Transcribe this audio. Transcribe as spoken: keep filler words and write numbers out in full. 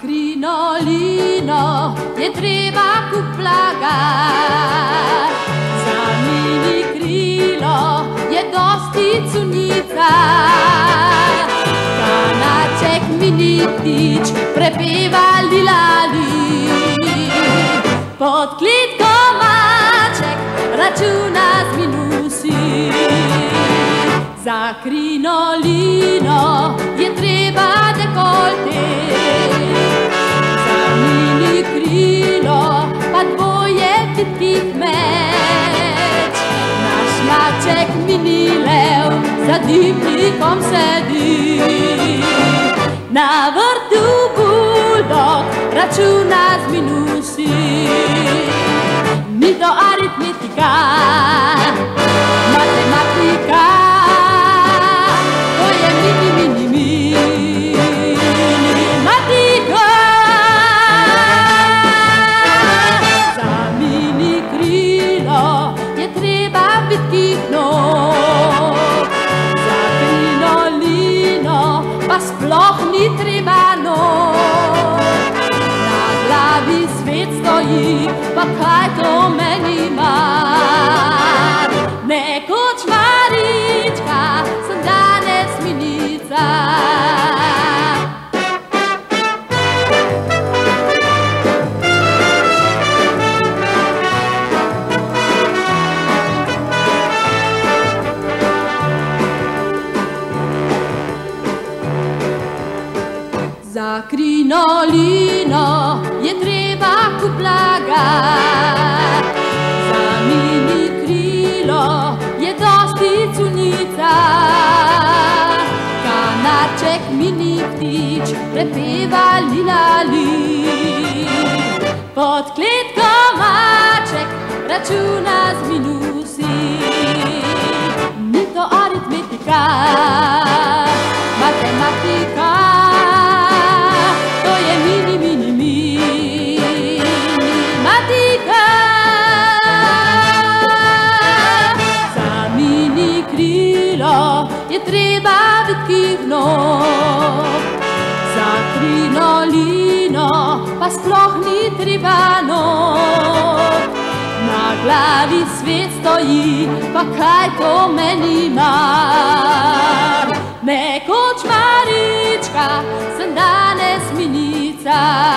krinolino je treba kup blaga, za mini krilo je dosti cunica. Kanaček mini ptič prepeva lilali, pod klitko maček računa z minusi. Za krinolino je treba dekolte, za mini krilo pa dvoje vitkih meč. Naš maček mini lev za dimnikom sedi, na vrtu buldog računa z minusi. Ni to aritmetika, matematika, to je mini, mini, minimatika. Za mini krilo je treba vitkih nog, za krinolino pa sploh ni treba nog. Na glavi svet stoji, pa kaj to meni mar. Nekoč Marička, sem danes minica. Za krinolino je treba kup blaga, za mini krilo je dosti cunica. Kanaček mini ptič prepeva lilali, pod kletko maček računa z minusi. Ni to aritmetika, matematika, to je mini, mini, minimatika. Za mini krilo je treba vitkih nog, za krinolino pa sploh ni treba nog. Na glavi svet stoji, pa kaj to meni mar. Nekoč Marička, sem danes minica.